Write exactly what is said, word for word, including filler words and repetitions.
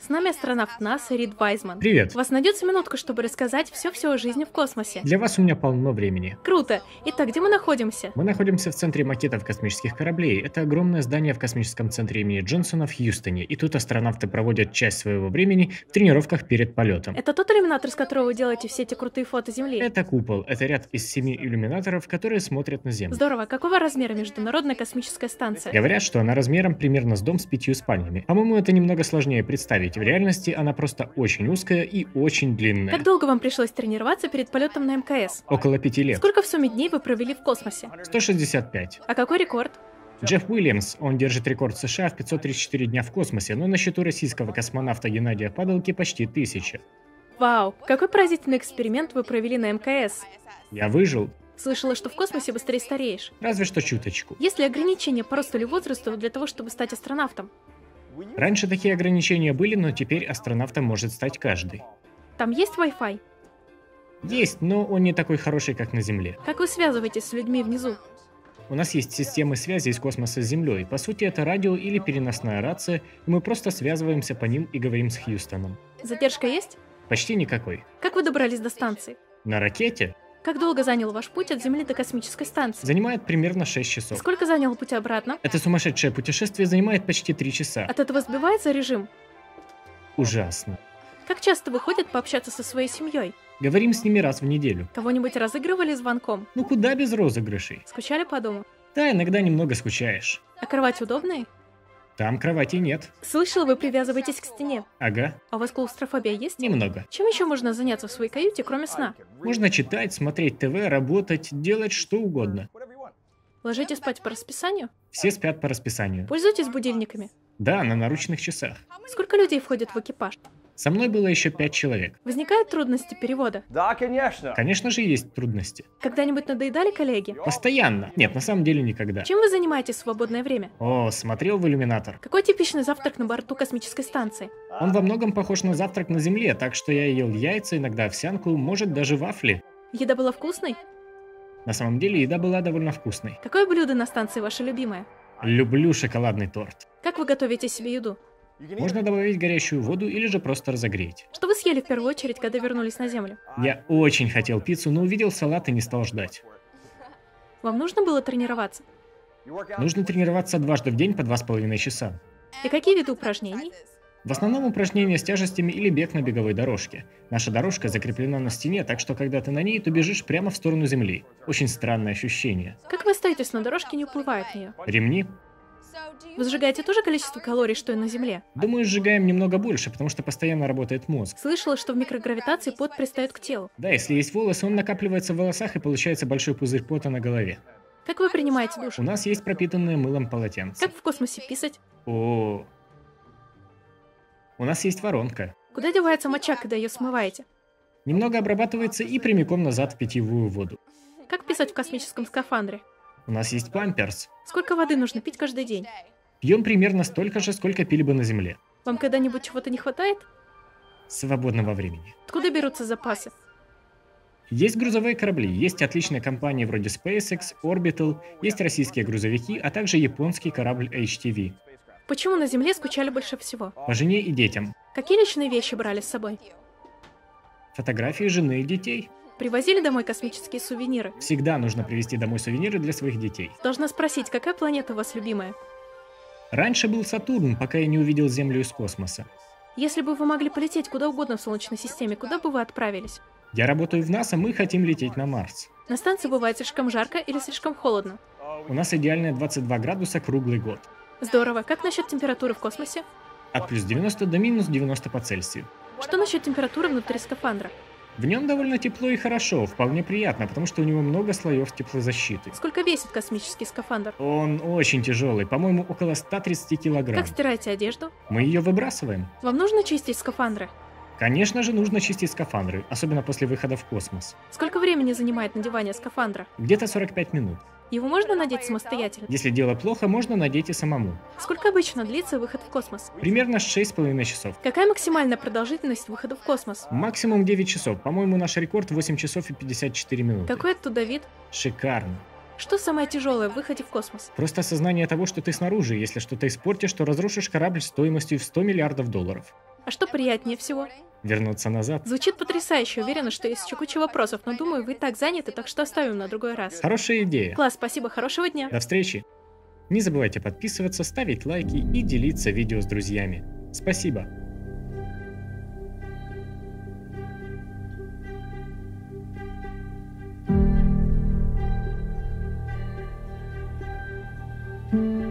С нами астронавт НАСА Рид Вайзман. Привет. У вас найдется минутка, чтобы рассказать все-все о жизни в космосе? Для вас у меня полно времени. Круто! Итак, где мы находимся? Мы находимся в центре макетов космических кораблей. Это огромное здание в космическом центре имени Джонсона в Хьюстоне. И тут астронавты проводят часть своего времени в тренировках перед полетом. Это тот иллюминатор, с которого вы делаете все эти крутые фото Земли? Это купол. Это ряд из семи иллюминаторов, которые смотрят на Землю. Здорово. Какого размера Международная космическая станция? Говорят, что она размером примерно с дом с пятью спальнями. По-моему, это немного сложнее представить. В реальности она просто очень узкая и очень длинная. Как долго вам пришлось тренироваться перед полетом на эм ка эс? Около пяти лет. Сколько в сумме дней вы провели в космосе? сто шестьдесят пять. А какой рекорд? Джефф Уильямс, он держит рекорд США в пятьсот тридцать четыре дня в космосе, но на счету российского космонавта Геннадия Падалки почти тысяча. Вау, какой поразительный эксперимент вы провели на эм ка эс. Я выжил. Слышала, что в космосе быстрее стареешь. Разве что чуточку. Есть ли ограничения по росту или возрасту для того, чтобы стать астронавтом? Раньше такие ограничения были, но теперь астронавтом может стать каждый. Там есть Wi-Fi? Есть, но он не такой хороший, как на Земле. Как вы связываетесь с людьми внизу? У нас есть системы связи из космоса с Землей. По сути, это радио или переносная рация, и мы просто связываемся по ним и говорим с Хьюстоном. Задержка есть? Почти никакой. Как вы добрались до станции? На ракете Как долго занял ваш путь от Земли до космической станции? занимает примерно шесть часов. Сколько занял путь обратно? Это сумасшедшее путешествие занимает почти три часа. От этого сбивается режим? Ужасно. Как часто выходят пообщаться со своей семьей? Говорим с ними раз в неделю. Кого-нибудь разыгрывали звонком? Ну куда без розыгрышей? Скучали по дому? Да, иногда немного скучаешь. А кровати удобные? Там кровати нет. Слышала, вы привязываетесь к стене. Ага, А у вас клаустрофобия есть? немного. Чем еще можно заняться в своей каюте, кроме сна? Можно читать, смотреть ТВ, работать, делать что угодно. Ложитесь спать по расписанию? Все спят по расписанию. Пользуйтесь будильниками? Да, на наручных часах. Сколько людей входит в экипаж? Со мной было еще пять человек. Возникают трудности перевода? Да, конечно. Конечно же, есть трудности. Когда-нибудь надоедали коллеги? Постоянно. Нет, на самом деле никогда. Чем вы занимаетесь в свободное время? О, смотрел в иллюминатор. Какой типичный завтрак на борту космической станции? Он во многом похож на завтрак на Земле, так что я ел яйца, иногда овсянку, может даже вафли. Еда была вкусной? На самом деле, еда была довольно вкусной. Какое блюдо на станции ваше любимое? Люблю шоколадный торт. Как вы готовите себе еду? Можно добавить горячую воду или же просто разогреть. Что вы съели в первую очередь, когда вернулись на Землю? Я очень хотел пиццу, но увидел салат и не стал ждать. Вам нужно было тренироваться? Нужно тренироваться дважды в день по два с половиной часа. И какие виды упражнений? В основном упражнения с тяжестями или бег на беговой дорожке. Наша дорожка закреплена на стене, так что когда ты на ней, то бежишь прямо в сторону земли. Очень странное ощущение. Как вы остаетесь на дорожке, не уплывая от нее? Ремни? Вы сжигаете то же количество калорий, что и на Земле? Думаю, сжигаем немного больше, потому что постоянно работает мозг. Слышала, что в микрогравитации пот пристает к телу. Да, если есть волосы, он накапливается в волосах и получается большой пузырь пота на голове. Как вы принимаете душ? У нас есть пропитанные мылом полотенца. Как в космосе писать? О, у нас есть воронка. Куда девается моча, когда ее смываете? Немного обрабатывается и прямиком назад в питьевую воду. Как писать в космическом скафандре? У нас есть памперс. Сколько воды нужно пить каждый день? Пьем примерно столько же, сколько пили бы на Земле. Вам когда-нибудь чего-то не хватает? Свободного времени. Откуда берутся запасы? Есть грузовые корабли, есть отличные компании вроде SpaceX, Orbital, есть российские грузовики, а также японский корабль эйч ти ви. Почему на Земле скучали больше всего? По жене и детям. Какие личные вещи брали с собой? Фотографии жены и детей. Привозили домой космические сувениры? Всегда нужно привезти домой сувениры для своих детей. Должна спросить, какая планета у вас любимая? Раньше был Сатурн, пока я не увидел Землю из космоса. Если бы вы могли полететь куда угодно в Солнечной системе, куда бы вы отправились? Я работаю в НАСА, мы хотим лететь на Марс. На станции бывает слишком жарко или слишком холодно? У нас идеальные двадцать два градуса круглый год. Здорово. Как насчет температуры в космосе? От плюс девяноста до минус девяноста по Цельсию. Что насчет температуры внутри скафандра? В нем довольно тепло и хорошо, вполне приятно, потому что у него много слоев теплозащиты. Сколько весит космический скафандр? Он очень тяжелый, по-моему, около ста тридцати килограмм. Как стираете одежду? Мы ее выбрасываем. Вам нужно чистить скафандры? Конечно же, нужно чистить скафандры, особенно после выхода в космос. Сколько времени занимает надевание скафандра? Где-то сорок пять минут. Его можно надеть самостоятельно? Если дело плохо, можно надеть и самому. Сколько обычно длится выход в космос? Примерно шесть с половиной часов. Какая максимальная продолжительность выхода в космос? Максимум девять часов. По-моему, наш рекорд восемь часов и пятьдесят четыре минуты. Какой оттуда вид? Шикарно. Что самое тяжелое в выходе в космос? Просто осознание того, что ты снаружи, если что-то испортишь, то разрушишь корабль стоимостью в сто миллиардов долларов. А что приятнее всего? Вернуться назад. Звучит потрясающе, уверена, что есть еще куча вопросов, но думаю, вы и так заняты, так что оставим на другой раз. Хорошая идея. Класс, спасибо, хорошего дня. До встречи. Не забывайте подписываться, ставить лайки и делиться видео с друзьями. Спасибо. Thank you.